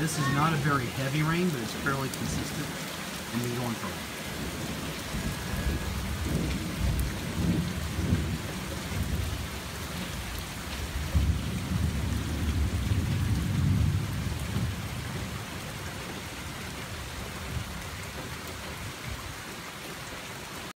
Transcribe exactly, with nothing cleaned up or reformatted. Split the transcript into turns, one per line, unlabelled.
this is not a very heavy rain, but it's fairly consistent and been going for a while.